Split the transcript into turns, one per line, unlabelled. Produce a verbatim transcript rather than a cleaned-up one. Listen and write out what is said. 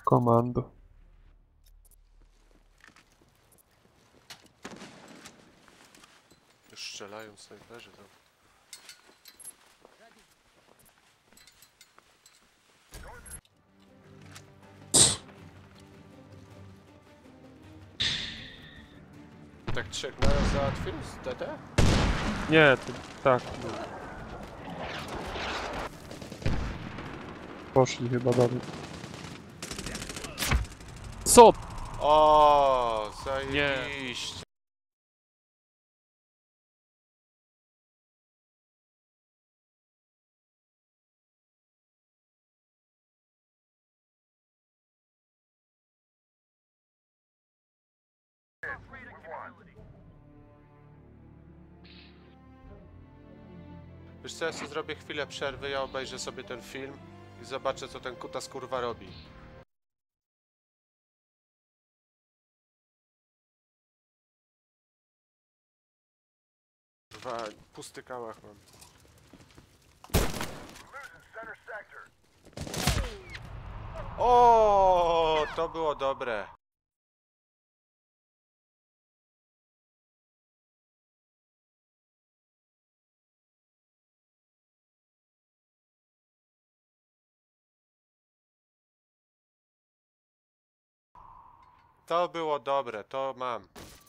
Komando.
Już strzelają snajperzy tam. Tak trzech naraz załatwił z D T?
Nie, to, tak. Poszli chyba dalej. Co?
O, zajebiście. Wiesz co, ja sobie zrobię chwilę przerwy, ja obejrzę sobie ten film i zobaczę, co ten kutas kurwa robi. Kurwa, pusty kałach mam. O, to było dobre. To było dobre, to mam.